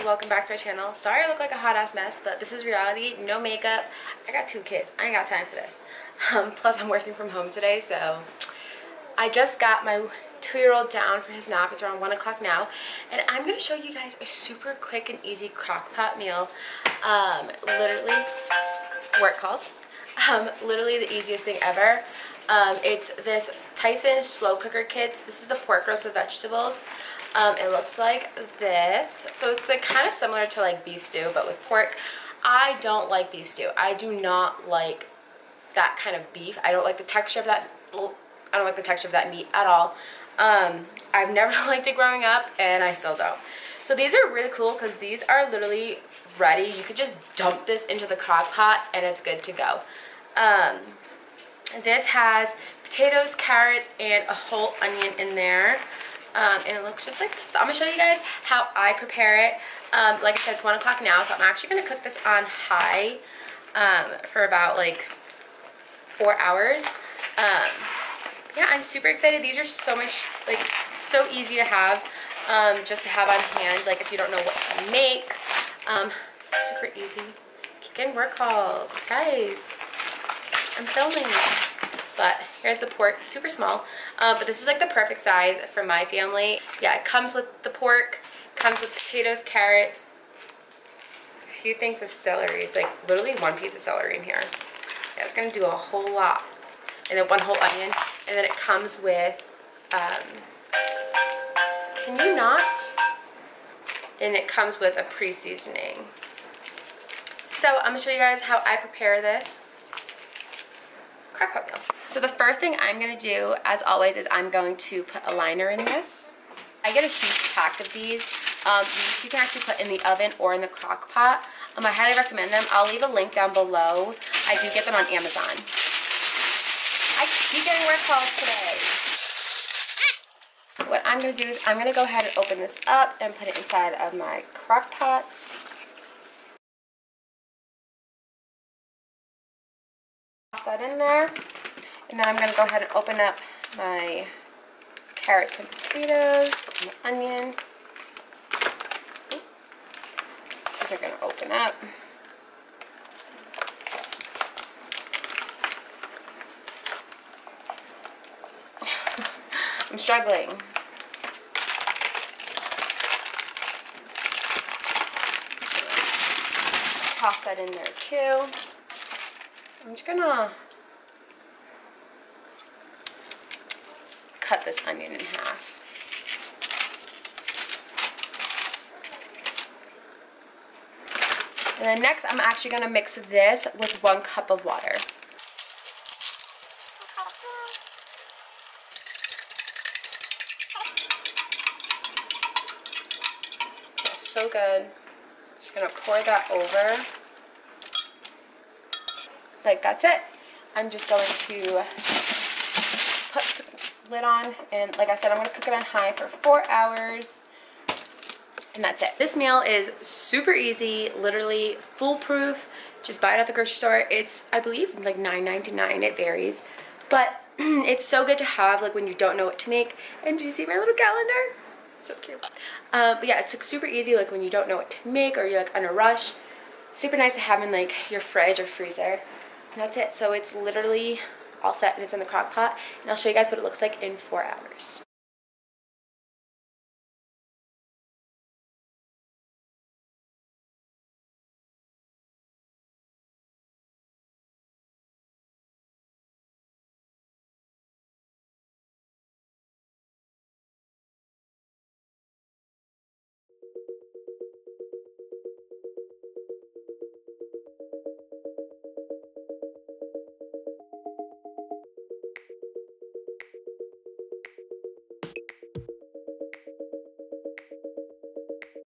welcome back to my channel. Sorry I look like a hot ass mess, but this is reality. No makeup. I got 2 kids. I ain't got time for this. Plus I'm working from home today, so I just got my 2-year-old down for his nap. It's around 1 o'clock now, and I'm gonna show you guys a super quick and easy crock pot meal. Literally, work calls. Literally the easiest thing ever. It's this Tyson slow cooker kits. This is the pork roast with vegetables. It looks like this. So it's like kind of similar to like beef stew, but with pork. I don't like beef stew. I do not like that kind of beef. I don't like the texture of that. I don't like the texture of that meat at all. I've never liked it growing up, and I still don't. So these are really cool because these are literally ready. You could just dump this into the crock pot and it's good to go. This has potatoes, carrots, and a whole onion in there. And it looks just like this. So I'm going to show you guys how I prepare it. Like I said, it's 1 o'clock now, so I'm actually going to cook this on high for about like 4 hours. Yeah, I'm super excited. These are so much, like, so easy to have, just to have on hand, like if you don't know what to make. Super easy. Keep getting work calls. Guys, I'm filming. But here's the pork, super small, but this is like the perfect size for my family. Yeah, it comes with the pork, comes with potatoes, carrots, a few things of celery. It's like literally 1 piece of celery in here. Yeah, it's gonna do a whole lot. And then 1 whole onion, and then it comes with, can you not? And it comes with a pre-seasoning. So I'm gonna show you guys how I prepare this crock pot meal. So the first thing I'm gonna do, as always, is I'm going to put a liner in this. I get a huge pack of these. These you can actually put in the oven or in the crock pot. I highly recommend them. I'll leave a link down below. I do get them on Amazon. I keep getting work calls today. What I'm gonna do is I'm gonna go ahead and open this up and put it inside of my crock pot. Toss that in there. And then I'm going to go ahead and open up my carrots and potatoes, my onion. These are going to open up. I'm struggling. Toss that in there too. I'm just going to cut this onion in half. And then next I'm actually going to mix this with 1 cup of water. That's so good. Just going to pour that over. Like, that's it. I'm just going to put the lid on, and like I said, I'm going to cook it on high for 4 hours, and that's it. This meal is super easy, literally foolproof. Just buy it at the grocery store. It's, I believe, like $9.99. It varies, but it's so good to have, like, when you don't know what to make. And do you see my little calendar? So cute. But yeah, it's like super easy, like when you don't know what to make or you're like in a rush. Super nice to have in like your fridge or freezer. And that's it. So it's literally all set, and it's in the crock pot, and I'll show you guys what it looks like in 4 hours.